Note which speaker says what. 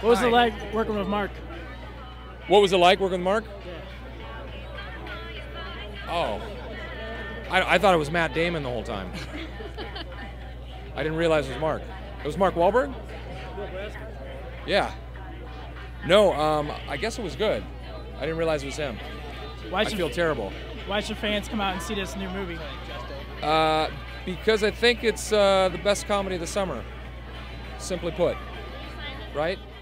Speaker 1: What was it like working with Mark?
Speaker 2: What was it like working with Mark? Oh, I thought it was Matt Damon the whole time. I didn't realize it was Mark. It was Mark Wahlberg? Yeah. No, I guess it was good. I didn't realize it was him. I feel terrible.
Speaker 1: Why should fans come out and see this new movie?
Speaker 2: Because I think it's the best comedy of the summer, simply put. Right?